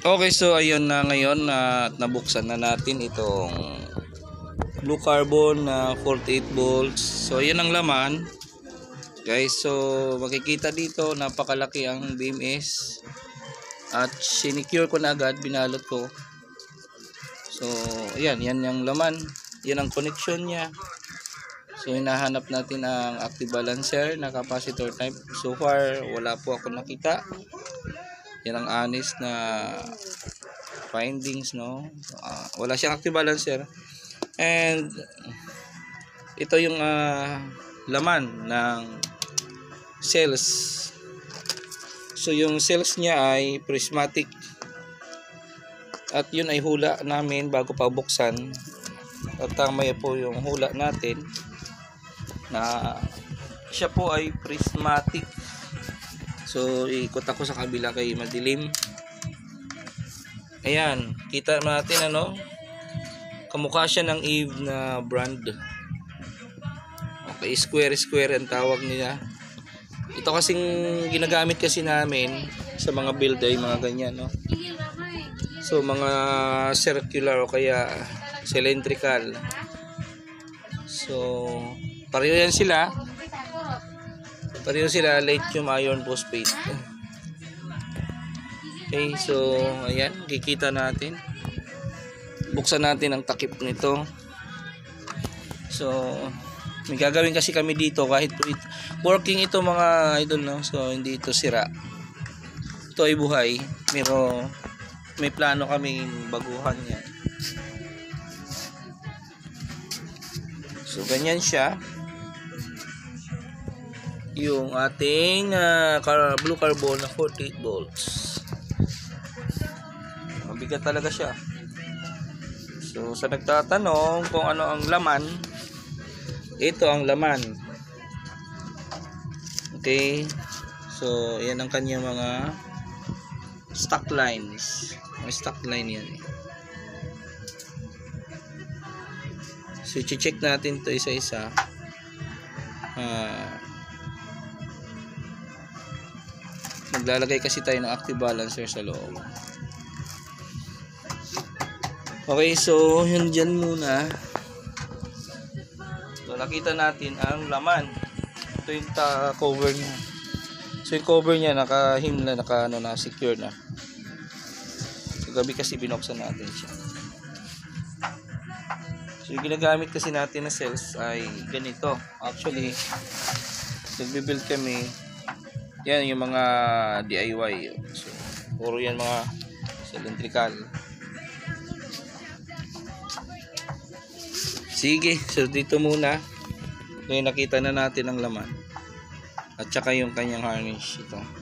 Okay, so ayun na ngayon at nabuksan na natin itong blue carbon na 48 volts. So ayun ang laman. Guys, so makikita dito napakalaki ang BMS. At sinicure ko na agad, binalot ko. So ayan, yan yung laman. Yan ang connection niya. So hinahanap natin ang active balancer na capacitor type. So far wala po ako nakita. Yan ang honest na findings, no. Wala siyang active balancer, and ito yung laman ng cells. So yung cells niya ay prismatic, at yun ay hula namin bago pa buksan. At tama po yung hula natin na siya po ay prismatic. So ikot ako sa kabila kay madilim. Ayan, kita natin ano, kamukha siya ng Eve na brand. Okay, square ang tawag nila. Ito kasing ginagamit kasi namin sa mga build ay mga ganyan, no. So mga circular o kaya cylindrical. So pareho yan sila. Pareho sila lithium iron phosphate. Okay, so ayan, kikita natin. Buksan natin ang takip nito. So may gagawin kasi kami dito, kahit working ito mga idol, no. So hindi ito sira. Ito ay buhay, pero may plano kaming baguhan yan. So ganyan siya yung ating blue carbon na 48 volts. Mabigat talaga siya. So sa nagtatanong kung ano ang laman, ito ang laman. Okay, so yan ang kanyang mga stock lines. May stock line yan. So i-check natin to isa-isa. Maglalagay kasi tayo ng active balancer sa loob. Okay, so yun dyan muna. So nakita natin ang laman. Ito yung cover niya. So yung cover niya nakahimla, secure na. So gabi kasi binuksan natin siya. So yung ginagamit kasi natin na cells ay ganito. Actually nagbi-build kami. Yan yung mga DIY. So puro yan mga cylindrical. Sige, so dito muna. Ngayon nakita na natin ang laman at saka yung kanyang harness ito.